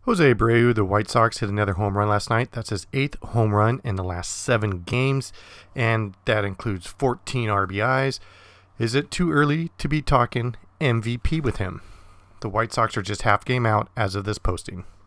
José Abreu, the White Sox, hit another home run last night. That's his 8th home run in the last 7 games, and that includes 14 RBIs. Is it too early to be talking MVP with him? The White Sox are just half game out as of this posting.